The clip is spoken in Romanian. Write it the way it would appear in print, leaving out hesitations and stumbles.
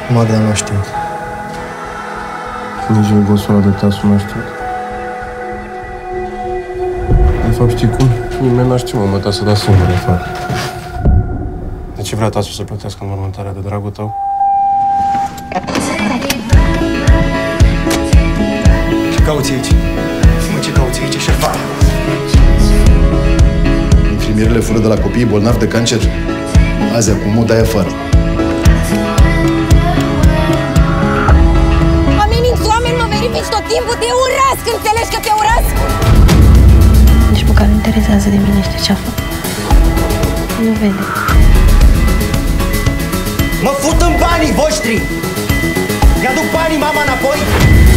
Magda nu știu. Nici negosul ăla de tasul nu știu. De fapt, știi cum? Nimeni n-a știut, mă, să da singur, de fapt. De ce vrea tasul să plătească înmormântarea de dragul tău? Ce cauți aici? Mă, ce cauți aici, șefa? Infirmierele fură de la copiii bolnavi de cancer. Azi, acum, o dai afară. Ameninți oameni, mă verifici tot timpul, te urăsc, înțelegi că te urăsc? Nici măcar nu interesează de mine, știi ce-a făcut. Nu vede. Mă fut în banii voștri! Mi-aduc banii mama înapoi!